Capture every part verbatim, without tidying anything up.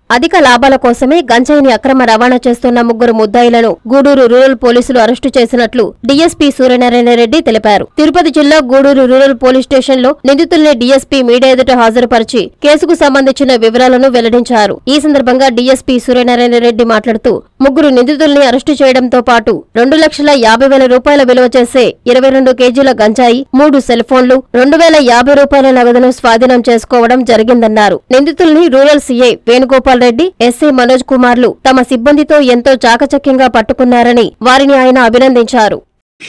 అధిక లాభాల కోసమే గంజాయిని అక్రమ రవాణా చేస్తున్న ముగ్గురు ముద్దాయిలను గూడూరు రూరల్ పోలీసులు అరెస్టు చేసినట్లు డీఎస్పీ సూర్యనారాయణ రెడ్డి తెలిపారు. తిరుపతి జిల్లా గూడూరు రూరల్ పోలీస్ స్టేషన్ లో నిందితుల్ని డీఎస్పీ మీడియా ఎదుట హాజరుపరిచి కేసుకు సంబంధించిన వివరాలను వెల్లడించారు. ఈ సందర్భంగా డీఎస్పీ సూర్యనారాయణ రెడ్డి మాట్లాడుతూ ముగ్గురు నిందితుల్ని అరెస్టు చేయడంతో పాటు రెండు లక్షల యాభై వేల రూపాయల విలువ చేసే ఇరవై రెండు కేజీల గంజాయి, మూడు సెల్ ఫోన్లు, రెండు వేల యాభై రూపాయల నగదును స్వాధీనం చేసుకోవడం జరిగిందన్నారు. నిందితుల్ని rural CI Venugopal Reddy, SI Manoj కుమార్లు తమ సిబ్బందితో ఎంతో చాకచక్యంగా పట్టుకున్నారని వారిని ఆయన అభినందించారు.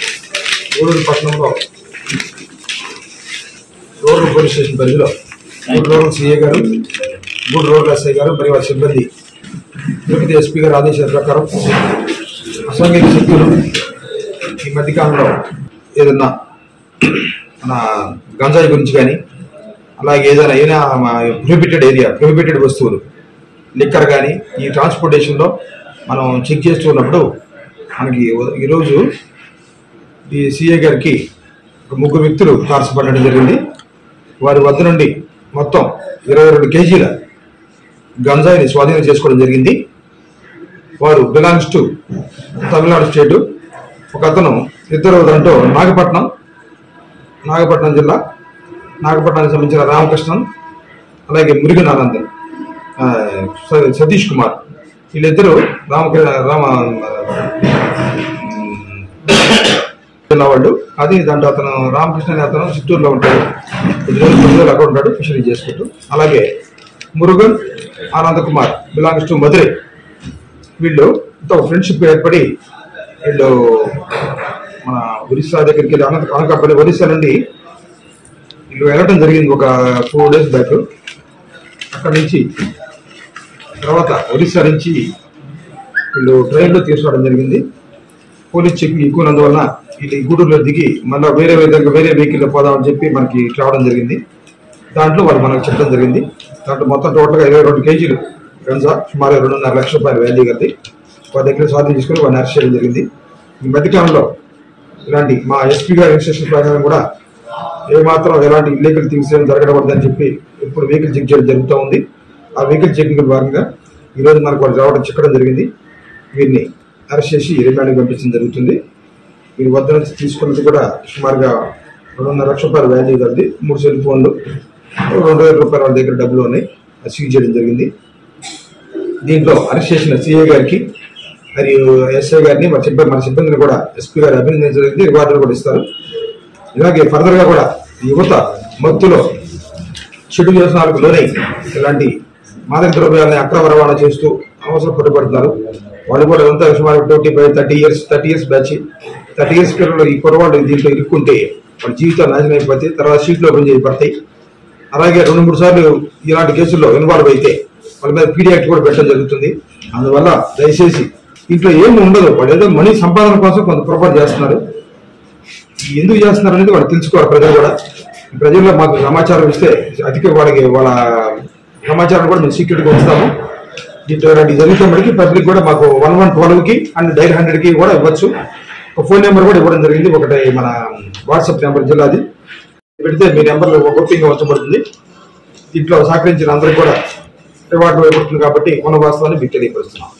తిరుపతి ఎస్పీ గారి ఆదేశాల ప్రకారం అసాంఘిక శక్తులు ఈ మధ్యకాలంలో ఏదన్నా మన గంజాయి గురించి కానీ అలాగే ఏదైనా ఏదైనా ప్రొహిబిటెడ్ ఏరియా ప్రొహిబిటెడ్ వస్తువులు లిక్కర్ కానీ ఈ ట్రాన్స్పోర్టేషన్లో మనం చెక్ చేస్తున్నప్పుడు మనకి ఈరోజు ఈ సిఐ గారికి ముగ్గురు వ్యక్తులు తారసపడడం జరిగింది. వారి వద్ద నుండి మొత్తం ఇరవై రెండు కేజీల గంజాయిని స్వాధీనం చేసుకోవడం జరిగింది. వారు బిలాంగ్స్ టు తమిళనాడు స్టేటు. ఒక అతను ఇద్దరు దాంట్లో నాగపట్నం నాగపట్నం జిల్లా నాగపట్నానికి సంబంధించిన రామకృష్ణన్ అలాగే మురుగనానందన్ సతీష్ కుమార్ వీళ్ళిద్దరూ రామకృష్ణ రామ జిల్లా వాళ్ళు. అది దాంట్లో అతను రామకృష్ణ అనే అతను చిత్తూరులో ఉంటాడు, అక్కడ ఉంటాడు ఫిషరీ చేసుకుంటూ. అలాగే మురుగన్ ఆనంద్ కుమార్ బిలాంగ్స్ టు మధురై. వీళ్ళు ఒక ఫ్రెండ్షిప్ ఏర్పడి వీళ్ళు మన ఒరిస్సా దగ్గరికి వెళ్ళి అనంత అనకాపల్లి ఒరిస్సా నుండి వీళ్ళు వెళ్ళడం జరిగింది ఒక ఫోర్ డేస్ బ్యాక్. అక్కడి నుంచి తర్వాత ఒరిస్సా నుంచి వీళ్ళు ట్రైన్లో తీసుకురావడం జరిగింది. పోలీస్ చెక్ ఎక్కువనందువలన వీళ్ళు గూడూరులో దిగి మళ్ళీ వేరే విధంగా వేరే వెహికల్లో పోదామని చెప్పి మనకి రావడం జరిగింది. దాంట్లో వాళ్ళు మనకు చెప్పడం జరిగింది. దాంట్లో మొత్తం టోటల్గా ఇరవై రెండు కేజీలు గంజా సుమారు రెండున్నర లక్షల రూపాయలు వాల్యూ కలిగి వారి దగ్గర స్వాధీనం చేసుకుని వారిని అరెస్ట్ చేయడం జరిగింది. ఈ మధ్యకాలంలో ఇలాంటి మా ఎస్పీ గారి ఇన్స్ట్రక్షన్ ప్రకారం కూడా ఏమాత్రం ఎలాంటి ఇల్లీగల్ థింగ్స్ ఏమి జరగకూడదని చెప్పి ఇప్పుడు వెహికల్ చెక్ చేయడం జరుగుతూ ఉంది. ఆ వెహికల్ చెకింగ్ భాగంగా ఈరోజు మనకు వాళ్ళు రావడం చిక్కడం జరిగింది. వీరిని అరెస్ట్ చేసి రిమాండ్కి పంపించడం జరుగుతుంది. వీరి వద్ద నుంచి తీసుకున్నది కూడా సుమారుగా రెండున్నర లక్షల రూపాయల వాల్యూ కలిగి మూడు సెల్ ఫోన్లు, రెండు వేల రూపాయల వాళ్ళ దగ్గర డబ్బులు ఉన్నాయి, అది సీజ్ చేయడం జరిగింది. దీంట్లో అరెస్ట్ చేసిన సిఐ గారికి మరియు ఎస్ఐ గారిని మన సిబ్బంది మన సిబ్బందిని కూడా ఎస్పీ గారు అభినందించడం జరిగింది. రివార్డులు కూడా ఇస్తారు. ఇలాగే ఫర్దర్గా కూడా యువత మత్తులో చెడు వ్యసనాలకు లోనై ఇలాంటి మాదక ద్రవ్యాలని అక్రమ రవాణా చేస్తూ అవసరం పట్టుబడుతున్నారు. వాళ్ళు కూడా అంతా సుమారు twenty five thirty years thirty years batch thirty years పిల్లలు ఈ కురవాళ్ళు దీంట్లో ఇరుక్కుంటే వాళ్ళ జీవితాలు నాశనం అయిపోతాయి, తర్వాత సీట్లు ఓపెన్ చేయబడతాయి. అలాగే రెండు మూడు సార్లు ఇలాంటి కేసుల్లో ఇన్వాల్వ్ అయితే వాళ్ళ మీద పీడీ యాక్ట్ కూడా పెట్టడం జరుగుతుంది. అందువల్ల దయచేసి ఇంట్లో ఏమి ఉండదు, వాళ్ళు ఏదో మనీ సంపాదన కోసం కొంత పొరపాటు చేస్తున్నారు. ఎందుకు చేస్తున్నారు అనేది వాళ్ళు తెలుసుకోవాలి. ప్రజలు కూడా ప్రజల్లో మాకు సమాచారం ఇస్తే అధిక వాళ్ళకి వాళ్ళ సమాచారం కూడా మేము సీక్రెట్గా ఉంచుతాము. దీంట్లో ఇలాంటి జరుగుతున్నప్పటికీ పబ్లిక్ కూడా మాకు వన్ వన్ ట్వెల్వ్కి అండ్ డైల్ హండ్రెడ్కి కూడా ఇవ్వచ్చు. ఒక ఫోన్ నెంబర్ కూడా ఇవ్వడం జరిగింది. ఒకటి మన వాట్సాప్ నెంబర్ జిల్లాది పెడితే మీ నెంబర్లో ఓపెన్గా ఉంచబడుతుంది. దీంట్లో సహకరించిన అందరికి కూడా రివార్డు ఇవ్వబడుతుంది కాబట్టి మన వాస్తవాన్ని మీకు తెలియపరుస్తున్నాం.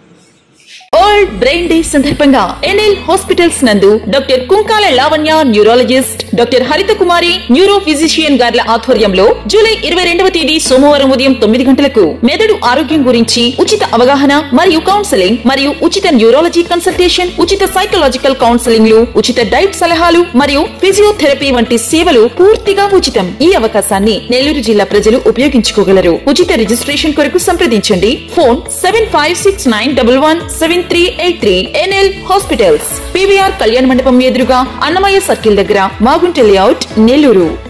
వరల్డ్ బ్రెయిన్ డే సందర్భంగా ఎన్ఎల్ హాస్పిటల్స్ నందు doctor Kunkala Lavanya neurologist, doctor Haritha Kumari neuro physician గార్ల ఆధ్వర్యంలో జూలై ఇరవై రెండవ తేదీ సోమవారం ఉదయం తొమ్మిది గంటలకు మెదడు ఆరోగ్యం గురించి ఉచిత అవగాహన మరియు కౌన్సెలింగ్ మరియు ఉచిత న్యూరాలజీ కన్సల్టేషన్, ఉచిత సైకలాజికల్ కౌన్సెలింగ్ లు, ఉచిత డైట్ సలహాలు మరియు ఫిజియోథెరపీ వంటి సేవలు పూర్తిగా ఉచితం. ఈ అవకాశాన్ని నెల్లూరు జిల్లా ప్రజలు ఉపయోగించుకోగలరు. ఉచిత రిజిస్ట్రేషన్ కొరకు సంప్రదించండి. Phone seven five six nine double one seven three eight three. N L hospitals, P V R Kalyana Mandapam ఎదురుగా అన్నమయ్య సర్కిల్ దగ్గర, మాగుంట లేఅవుట్, నెల్లూరు.